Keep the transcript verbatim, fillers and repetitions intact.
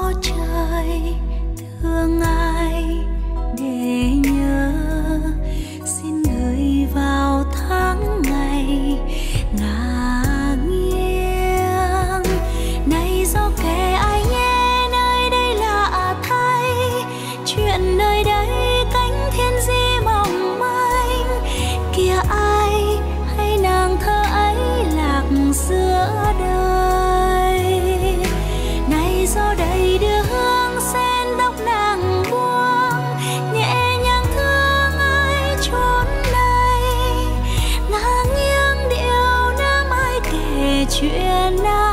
trời thương ai để nhớ, xin gửi vào tháng ngày ngả nghiêng. Này do kẻ ai nhé nơi đây lạ thay, chuyện nơi đây cánh thiên di mỏng manh. Kìa ai hay nàng thơ ấy lạc giữa đời. Này do đầy đưa hương sen tóc nàng buông, nhẹ nhàng thương ai chốn này. Ngả nghiêng điệu nam ai kể chuyện nào.